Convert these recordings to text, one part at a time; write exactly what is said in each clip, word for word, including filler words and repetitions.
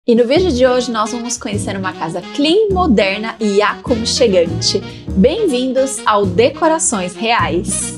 E no vídeo de hoje nós vamos conhecer uma casa clean, moderna e aconchegante. Bem-vindos ao Decorações Reais!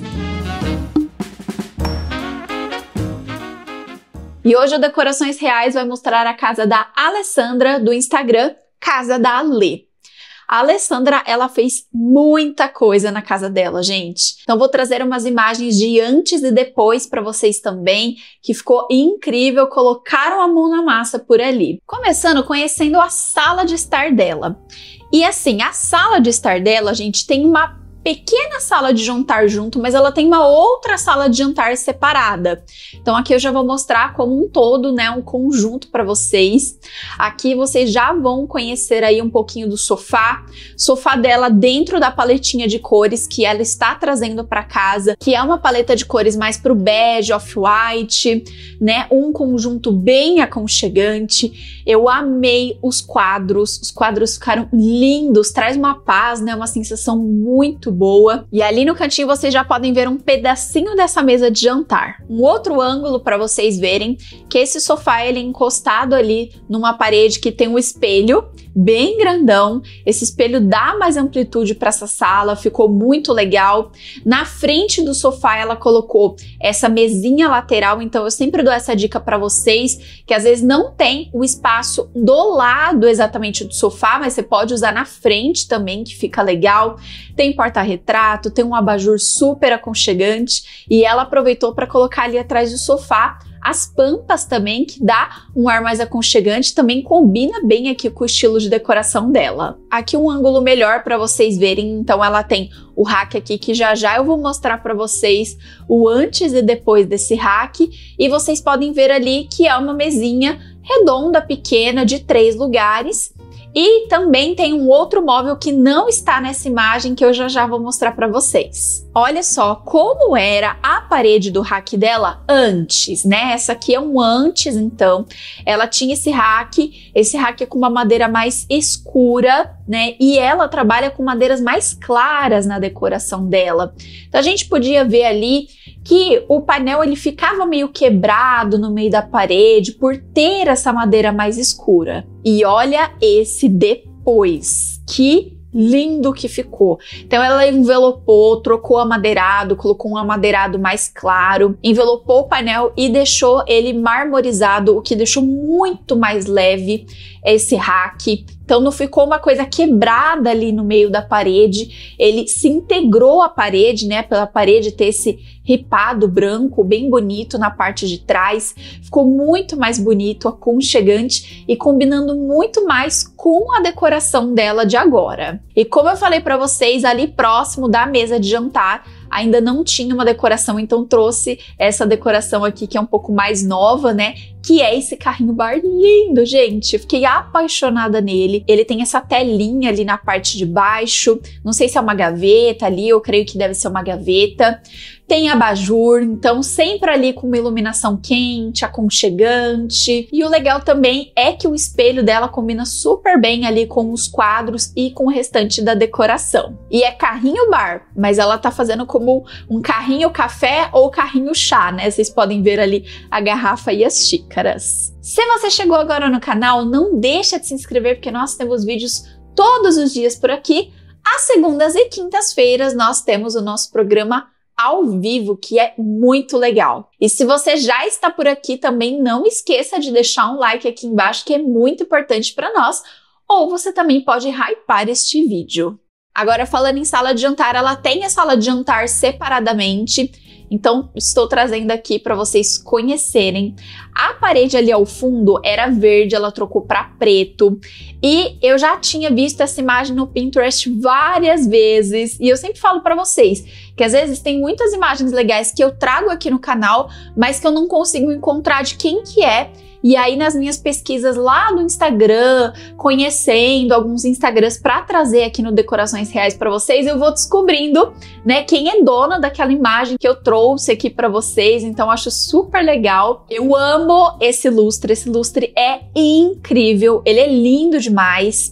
E hoje o Decorações Reais vai mostrar a casa da Alessandra do Instagram Casa da Ale. A Alessandra, ela fez muita coisa na casa dela, gente. Então vou trazer umas imagens de antes e depois para vocês também, que ficou incrível, colocaram a mão na massa por ali. Começando conhecendo a sala de estar dela. E assim, a sala de estar dela, gente, tem uma pequena sala de jantar junto, mas ela tem uma outra sala de jantar separada. Então aqui eu já vou mostrar como um todo, né, um conjunto para vocês. Aqui vocês já vão conhecer aí um pouquinho do sofá. Sofá dela dentro da paletinha de cores que ela está trazendo para casa, que é uma paleta de cores mais pro bege, off-white, né, um conjunto bem aconchegante. Eu amei os quadros, os quadros ficaram lindos, traz uma paz, né, uma sensação muito boa. E ali no cantinho vocês já podem ver um pedacinho dessa mesa de jantar. Um outro ângulo para vocês verem que esse sofá ele é encostado ali numa parede que tem um espelho bem grandão. Esse espelho dá mais amplitude para essa sala, ficou muito legal. Na frente do sofá ela colocou essa mesinha lateral, então eu sempre dou essa dica para vocês, que às vezes não tem o espaço do lado exatamente do sofá, mas você pode usar na frente também, que fica legal. Tem porta-retrato, tem um abajur super aconchegante e ela aproveitou para colocar ali atrás do sofá as pampas também, que dá um ar mais aconchegante, também combina bem aqui com o estilo de decoração dela. Aqui um ângulo melhor para vocês verem, então ela tem o rack aqui, que já já eu vou mostrar para vocês o antes e depois desse rack, e vocês podem ver ali que é uma mesinha redonda, pequena, de três lugares. E também tem um outro móvel que não está nessa imagem que eu já já vou mostrar para vocês. Olha só como era a parede do rack dela antes, né? Essa aqui é um antes, então. Ela tinha esse rack, esse rack é com uma madeira mais escura, né? E ela trabalha com madeiras mais claras na decoração dela. Então a gente podia ver ali que o painel ele ficava meio quebrado no meio da parede por ter essa madeira mais escura. E olha esse depois, que lindo que ficou. Então ela envelopou, trocou amadeirado, colocou um amadeirado mais claro, envelopou o painel e deixou ele marmorizado, o que deixou muito mais leve esse rack. Então não ficou uma coisa quebrada ali no meio da parede, ele se integrou à parede, né, pela parede ter esse ripado branco bem bonito na parte de trás, ficou muito mais bonito, aconchegante e combinando muito mais com a decoração dela de agora. E como eu falei para vocês, ali próximo da mesa de jantar ainda não tinha uma decoração, então trouxe essa decoração aqui que é um pouco mais nova, né? Que é esse carrinho bar lindo, gente. Eu fiquei apaixonada nele. Ele tem essa telinha ali na parte de baixo. Não sei se é uma gaveta ali, eu creio que deve ser uma gaveta. Tem abajur, então sempre ali com uma iluminação quente, aconchegante. E o legal também é que o espelho dela combina super bem ali com os quadros e com o restante da decoração. E é carrinho bar, mas ela tá fazendo como um carrinho café ou carrinho chá, né? Vocês podem ver ali a garrafa e as xícaras. Se você chegou agora no canal, não deixa de se inscrever, porque nós temos vídeos todos os dias por aqui. Às segundas e quintas-feiras nós temos o nosso programa ao vivo, que é muito legal. E se você já está por aqui, também não esqueça de deixar um like aqui embaixo, que é muito importante para nós, ou você também pode hypar este vídeo. Agora, falando em sala de jantar, ela tem a sala de jantar separadamente, então estou trazendo aqui para vocês conhecerem. A parede ali ao fundo era verde, ela trocou para preto, e eu já tinha visto essa imagem no Pinterest várias vezes, e eu sempre falo para vocês que às vezes tem muitas imagens legais que eu trago aqui no canal, mas que eu não consigo encontrar de quem que é. E aí nas minhas pesquisas lá no Instagram, conhecendo alguns Instagrams para trazer aqui no Decorações Reais para vocês, eu vou descobrindo, né, quem é dona daquela imagem que eu trouxe aqui para vocês. Então acho super legal. Eu amo esse lustre, esse lustre é incrível, ele é lindo demais.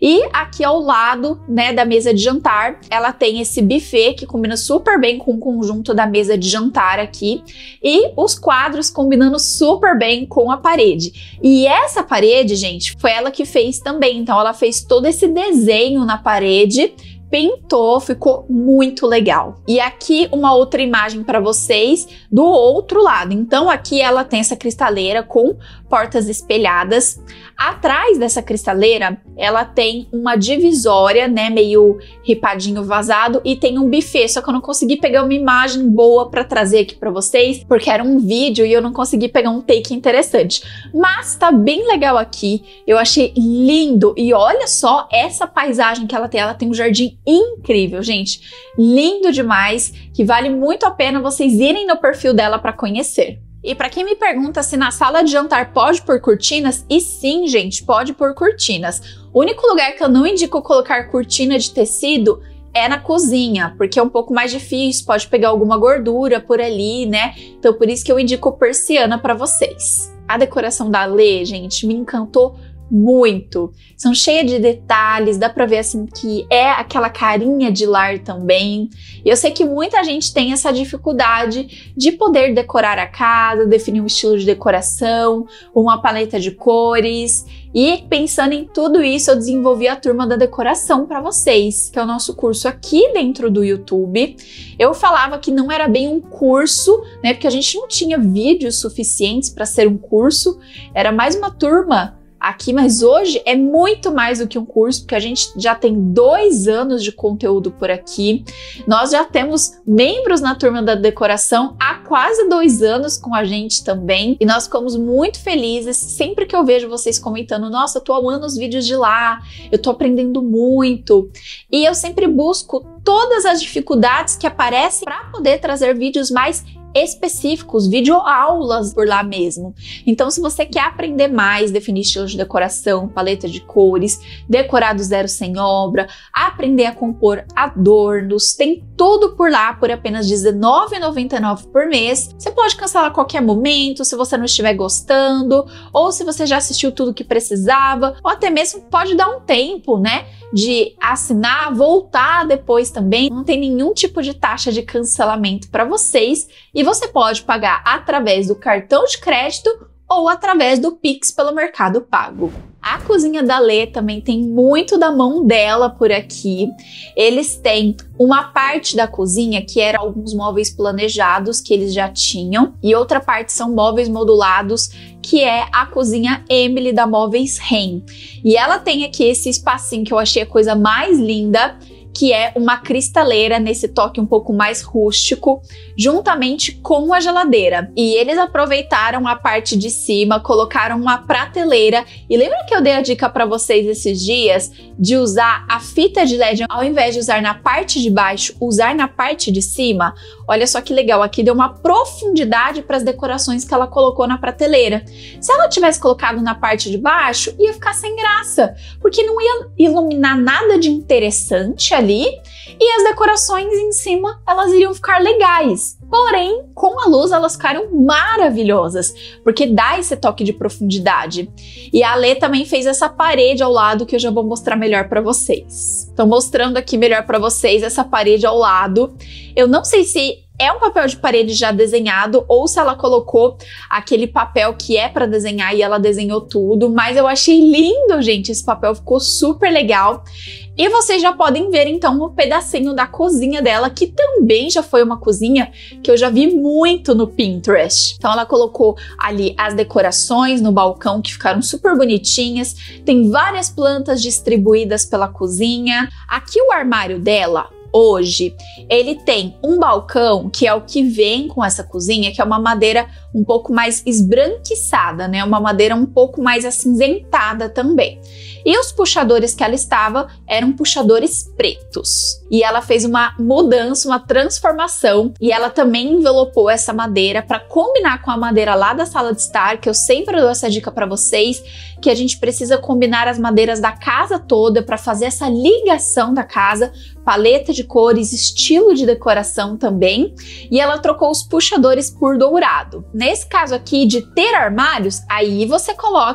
E aqui ao lado, né, da mesa de jantar, ela tem esse buffet que combina super bem com o conjunto da mesa de jantar aqui, e os quadros combinando super bem com a parede. E essa parede, gente, foi ela que fez também, então ela fez todo esse desenho na parede, pintou, ficou muito legal. E aqui uma outra imagem para vocês do outro lado. Então aqui ela tem essa cristaleira com portas espelhadas. Atrás dessa cristaleira, ela tem uma divisória, né, meio ripadinho vazado, e tem um buffet, só que eu não consegui pegar uma imagem boa para trazer aqui para vocês, porque era um vídeo e eu não consegui pegar um take interessante. Mas tá bem legal aqui, eu achei lindo, e olha só essa paisagem que ela tem, ela tem um jardim incrível, gente, lindo demais, que vale muito a pena vocês irem no perfil dela para conhecer. E para quem me pergunta se na sala de jantar pode pôr cortinas, e sim, gente, pode pôr cortinas. O único lugar que eu não indico colocar cortina de tecido é na cozinha, porque é um pouco mais difícil, pode pegar alguma gordura por ali, né? Então por isso que eu indico persiana para vocês. A decoração da Lê, gente, me encantou muito. São cheias de detalhes, dá pra ver assim que é aquela carinha de lar também. E eu sei que muita gente tem essa dificuldade de poder decorar a casa, definir um estilo de decoração, uma paleta de cores. E pensando em tudo isso, eu desenvolvi a turma da decoração para vocês, que é o nosso curso aqui dentro do YouTube. Eu falava que não era bem um curso, né? Porque a gente não tinha vídeos suficientes para ser um curso, era mais uma turma aqui, mas hoje é muito mais do que um curso, porque a gente já tem dois anos de conteúdo por aqui. Nós já temos membros na turma da decoração há quase dois anos com a gente também, e nós ficamos muito felizes sempre que eu vejo vocês comentando: nossa, eu tô amando os vídeos de lá, eu tô aprendendo muito. E eu sempre busco todas as dificuldades que aparecem para poder trazer vídeos mais específicos, videoaulas por lá mesmo. Então, se você quer aprender mais, definir estilos de decoração, paleta de cores, decorar do zero sem obra, aprender a compor adornos, tem tudo por lá por apenas dezenove reais e noventa e nove centavos por mês. Você pode cancelar a qualquer momento, se você não estiver gostando, ou se você já assistiu tudo que precisava, ou até mesmo pode dar um tempo, né, de assinar, voltar depois também. Não tem nenhum tipo de taxa de cancelamento para vocês, e você pode pagar através do cartão de crédito ou através do Pix pelo Mercado Pago. A cozinha da Lê também tem muito da mão dela por aqui. Eles têm uma parte da cozinha que era alguns móveis planejados que eles já tinham, e outra parte são móveis modulados, que é a cozinha Emily da Móveis Ren. E ela tem aqui esse espacinho que eu achei a coisa mais linda, que é uma cristaleira nesse toque um pouco mais rústico, juntamente com a geladeira. E eles aproveitaram a parte de cima, colocaram uma prateleira. E lembra que eu dei a dica para vocês esses dias de usar a fita de L E D, ao invés de usar na parte de baixo, usar na parte de cima? Olha só que legal, aqui deu uma profundidade para as decorações que ela colocou na prateleira. Se ela tivesse colocado na parte de baixo, ia ficar sem graça, porque não ia iluminar nada de interessante ali, e as decorações em cima, elas iriam ficar legais. Porém, com a luz elas ficaram maravilhosas, porque dá esse toque de profundidade. E a Lê também fez essa parede ao lado, que eu já vou mostrar melhor para vocês. Então, mostrando aqui melhor para vocês essa parede ao lado. Eu não sei se é um papel de parede já desenhado ou se ela colocou aquele papel que é para desenhar e ela desenhou tudo, mas eu achei lindo, gente, esse papel ficou super legal. E vocês já podem ver então um pedacinho da cozinha dela, que também já foi uma cozinha que eu já vi muito no Pinterest. Então ela colocou ali as decorações no balcão, que ficaram super bonitinhas, tem várias plantas distribuídas pela cozinha. Aqui o armário dela, hoje, ele tem um balcão que é o que vem com essa cozinha, que é uma madeira um pouco mais esbranquiçada, né? Uma madeira um pouco mais acinzentada também. E os puxadores que ela estava eram puxadores pretos. E ela fez uma mudança, uma transformação, e ela também envelopou essa madeira para combinar com a madeira lá da sala de estar, que eu sempre dou essa dica para vocês, que a gente precisa combinar as madeiras da casa toda para fazer essa ligação da casa, paleta de cores, estilo de decoração também. E ela trocou os puxadores por dourado. Nesse caso aqui de ter armários, aí você coloca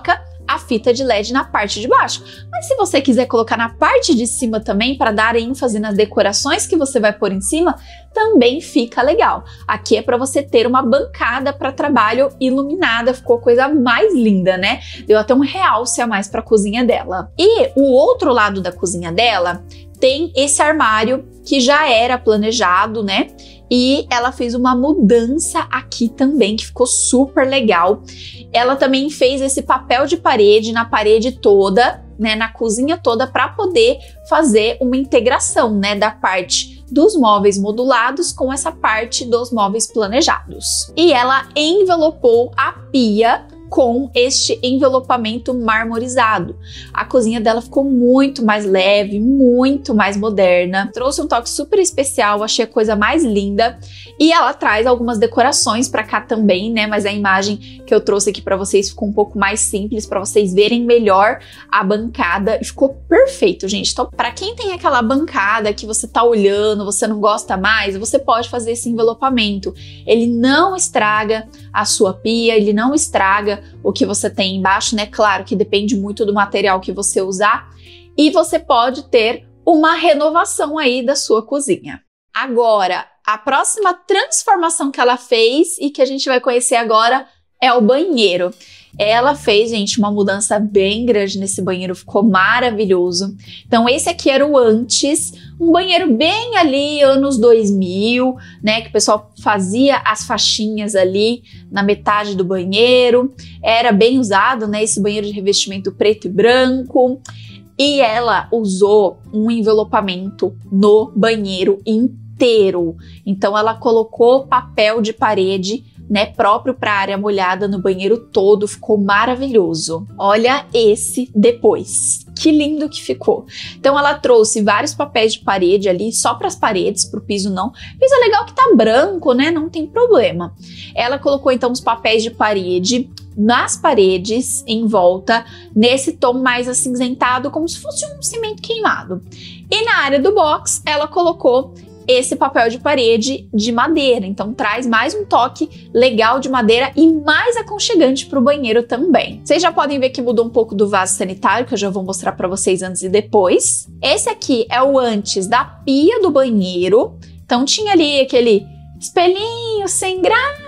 a fita de L E D na parte de baixo. Mas se você quiser colocar na parte de cima também, para dar ênfase nas decorações que você vai pôr em cima, também fica legal. Aqui é para você ter uma bancada para trabalho iluminada, ficou a coisa mais linda, né? Deu até um realce a mais para a cozinha dela. E o outro lado da cozinha dela tem esse armário que já era planejado, né? E ela fez uma mudança aqui também, que ficou super legal. Ela também fez esse papel de parede na parede toda, né, na cozinha toda, para poder fazer uma integração, né, da parte dos móveis modulados com essa parte dos móveis planejados. E ela envelopou a pia com este envelopamento marmorizado. A cozinha dela ficou muito mais leve, muito mais moderna. Trouxe um toque super especial, achei a coisa mais linda. E ela traz algumas decorações para cá também, né? Mas a imagem que eu trouxe aqui para vocês ficou um pouco mais simples, para vocês verem melhor a bancada. E ficou perfeito, gente. Então, para quem tem aquela bancada que você tá olhando, você não gosta mais, você pode fazer esse envelopamento. Ele não estraga a sua pia, ele não estraga o que você tem embaixo, né? Claro que depende muito do material que você usar, e você pode ter uma renovação aí da sua cozinha. Agora, a próxima transformação que ela fez e que a gente vai conhecer agora é o banheiro. Ela fez, gente, uma mudança bem grande nesse banheiro, ficou maravilhoso. Então esse aqui era o antes, um banheiro bem ali anos dois mil, né, que o pessoal fazia as faixinhas ali na metade do banheiro. Era bem usado, né, esse banheiro de revestimento preto e branco. E ela usou um envelopamento no banheiro inteiro. Então ela colocou papel de parede, né, próprio para área molhada no banheiro todo, ficou maravilhoso. Olha esse depois, que lindo que ficou. Então ela trouxe vários papéis de parede ali, só para as paredes, para o piso não. Piso é legal que tá branco, né, não tem problema. Ela colocou então os papéis de parede nas paredes em volta, nesse tom mais acinzentado, como se fosse um cimento queimado. E na área do box ela colocou esse papel de parede de madeira, então traz mais um toque legal de madeira e mais aconchegante para o banheiro também. Vocês já podem ver que mudou um pouco do vaso sanitário, que eu já vou mostrar para vocês antes e depois. Esse aqui é o antes da pia do banheiro, então tinha ali aquele espelhinho sem graça,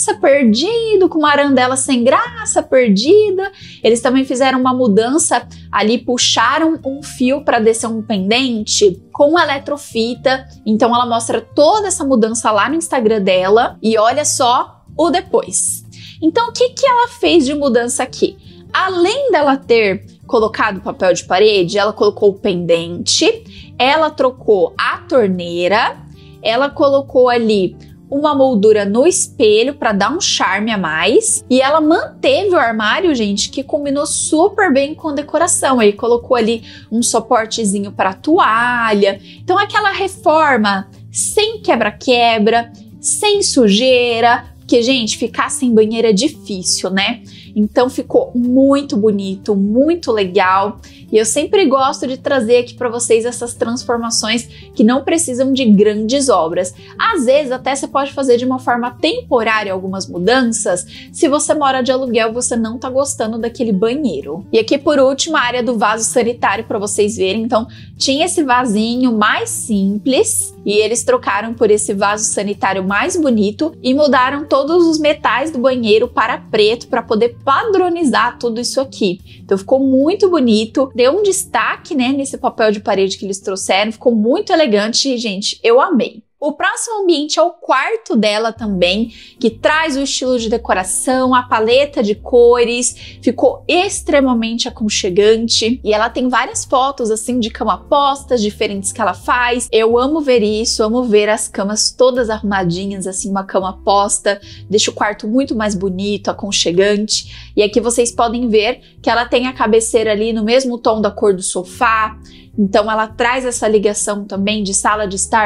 perdido, com uma arandela sem graça, perdida. Eles também fizeram uma mudança ali, puxaram um fio para descer um pendente com eletrofita. Então ela mostra toda essa mudança lá no Instagram dela e olha só o depois. Então o que que ela fez de mudança aqui? Além dela ter colocado papel de parede, ela colocou o pendente, ela trocou a torneira, ela colocou ali uma moldura no espelho para dar um charme a mais. E ela manteve o armário, gente, que combinou super bem com decoração. Ele colocou ali um suportezinho para toalha. Então aquela reforma sem quebra-quebra, sem sujeira, porque, gente, ficar sem banheiro é difícil, né? Então ficou muito bonito, muito legal. E eu sempre gosto de trazer aqui para vocês essas transformações que não precisam de grandes obras. Às vezes até você pode fazer de uma forma temporária algumas mudanças, se você mora de aluguel, você não tá gostando daquele banheiro. E aqui por último a área do vaso sanitário para vocês verem. Então tinha esse vasinho mais simples e eles trocaram por esse vaso sanitário mais bonito e mudaram todos os metais do banheiro para preto para poder padronizar tudo isso aqui. Então ficou muito bonito, deu um destaque, né, nesse papel de parede que eles trouxeram, ficou muito elegante e, gente, eu amei. O próximo ambiente é o quarto dela também, que traz o estilo de decoração, a paleta de cores, ficou extremamente aconchegante. E ela tem várias fotos assim de cama postas diferentes que ela faz. Eu amo ver isso, amo ver as camas todas arrumadinhas, assim, uma cama posta, deixa o quarto muito mais bonito, aconchegante. E aqui vocês podem ver que ela tem a cabeceira ali no mesmo tom da cor do sofá, então ela traz essa ligação também de sala de estar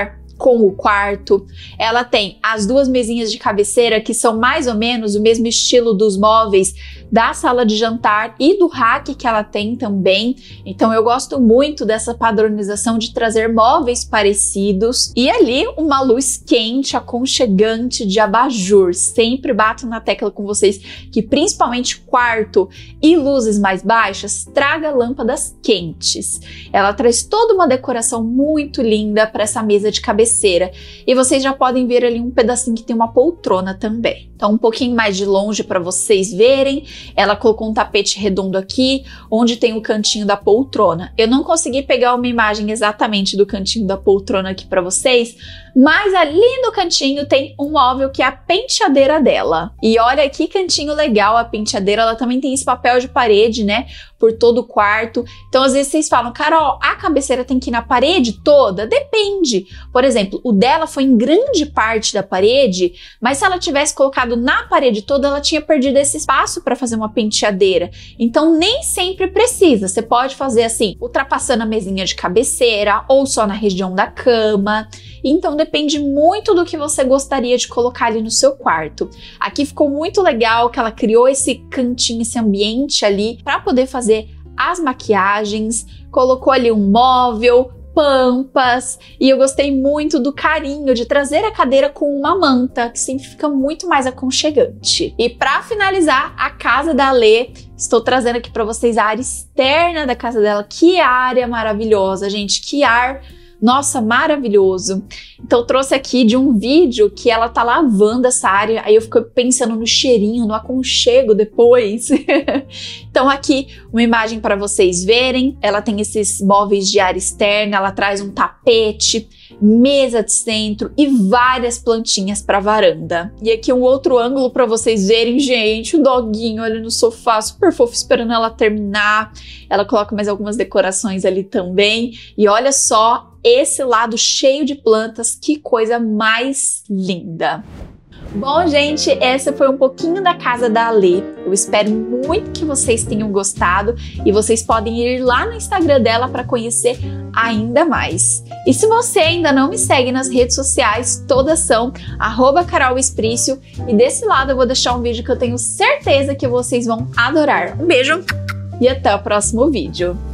com o quarto. Ela tem as duas mesinhas de cabeceira que são mais ou menos o mesmo estilo dos móveis da sala de jantar e do rack que ela tem também. Então eu gosto muito dessa padronização de trazer móveis parecidos. E ali uma luz quente, aconchegante de abajur. Sempre bato na tecla com vocês que principalmente quarto e luzes mais baixas, traga lâmpadas quentes. Ela traz toda uma decoração muito linda para essa mesa de cabeceira. E vocês já podem ver ali um pedacinho que tem uma poltrona também. Então um pouquinho mais de longe para vocês verem. Ela colocou um tapete redondo aqui, onde tem o cantinho da poltrona. Eu não consegui pegar uma imagem exatamente do cantinho da poltrona aqui para vocês, mas ali no cantinho tem um móvel que é a penteadeira dela. E olha que cantinho legal a penteadeira, ela também tem esse papel de parede, né, por todo o quarto. Então às vezes vocês falam, Carol, a cabeceira tem que ir na parede toda? Depende. Por exemplo, o dela foi em grande parte da parede, mas se ela tivesse colocado na parede toda, ela tinha perdido esse espaço para fazer uma penteadeira. Então nem sempre precisa. Você pode fazer assim, ultrapassando a mesinha de cabeceira ou só na região da cama. Então depende muito do que você gostaria de colocar ali no seu quarto. Aqui ficou muito legal que ela criou esse cantinho, esse ambiente ali para poder fazer as maquiagens, colocou ali um móvel, pampas, e eu gostei muito do carinho de trazer a cadeira com uma manta, que sempre fica muito mais aconchegante. E para finalizar, a casa da Lê, estou trazendo aqui para vocês a área externa da casa dela. Que área maravilhosa, gente, que ar, nossa, maravilhoso. Então eu trouxe aqui de um vídeo que ela tá lavando essa área, aí eu fico pensando no cheirinho, no aconchego depois. Então aqui uma imagem para vocês verem. Ela tem esses móveis de área externa, ela traz um tapete, mesa de centro e várias plantinhas para varanda. E aqui um outro ângulo para vocês verem, gente, o doguinho ali no sofá, super fofo, esperando ela terminar. Ela coloca mais algumas decorações ali também. E olha só esse lado cheio de plantas, que coisa mais linda. Bom, gente, essa foi um pouquinho da casa da Lê. Eu espero muito que vocês tenham gostado e vocês podem ir lá no Instagram dela para conhecer ainda mais. E se você ainda não me segue nas redes sociais, todas são arroba Carol Esprício, e desse lado eu vou deixar um vídeo que eu tenho certeza que vocês vão adorar. Um beijo e até o próximo vídeo.